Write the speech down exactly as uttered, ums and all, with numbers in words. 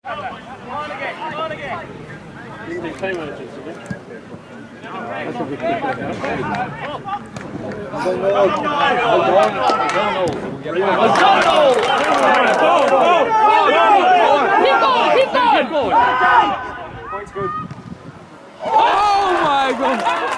Come on again, come on again. You can do two managers, isn't it? That's a good kick. Keep going, keep going! Oh my God!